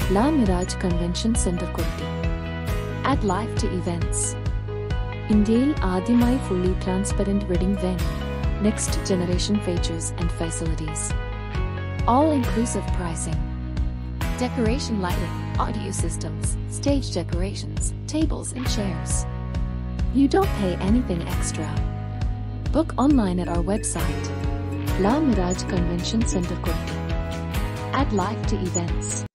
La Mirage Convention Center Koratty. Add life to events. ഇന്ത്യയിൽ ആദ്യമായി fully transparent wedding venue, next generation features and facilities. All-inclusive pricing. Decoration lighting, audio systems, stage decorations, tables and chairs. You don't pay anything extra. Book online at our website. La Mirage Convention Center Koratty. Add life to events.